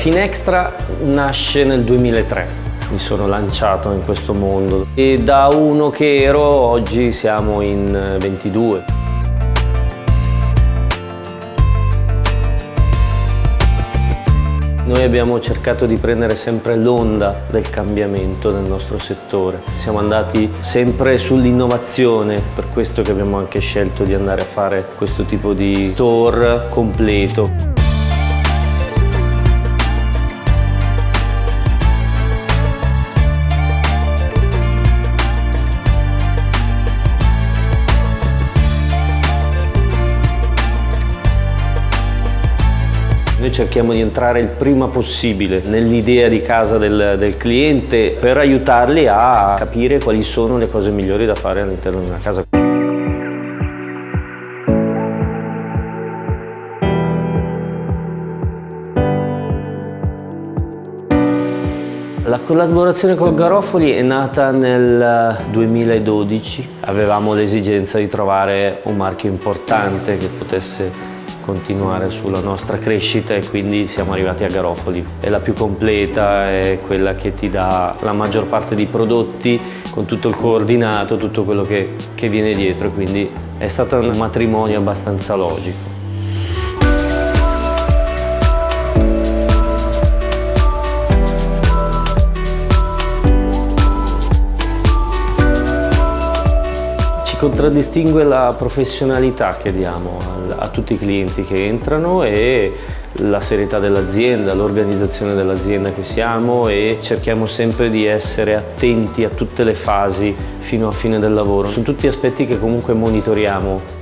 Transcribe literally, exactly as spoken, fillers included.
Finextra nasce nel duemilatré, mi sono lanciato in questo mondo e da uno che ero oggi siamo in ventidue. Noi abbiamo cercato di prendere sempre l'onda del cambiamento nel nostro settore. Siamo andati sempre sull'innovazione, per questo che abbiamo anche scelto di andare a fare questo tipo di store completo. Noi cerchiamo di entrare il prima possibile nell'idea di casa del, del cliente per aiutarli a capire quali sono le cose migliori da fare all'interno di una casa. La collaborazione con Garofoli è nata nel duemiladodici. Avevamo l'esigenza di trovare un marchio importante che potesse continuare sulla nostra crescita e quindi siamo arrivati a Garofoli. È la più completa, è quella che ti dà la maggior parte di prodotti con tutto il coordinato, tutto quello che, che viene dietro, e quindi è stato un matrimonio abbastanza logico. Contraddistingue la professionalità che diamo a, a tutti i clienti che entrano e la serietà dell'azienda, l'organizzazione dell'azienda che siamo, e cerchiamo sempre di essere attenti a tutte le fasi fino a fine del lavoro. Sono tutti aspetti che comunque monitoriamo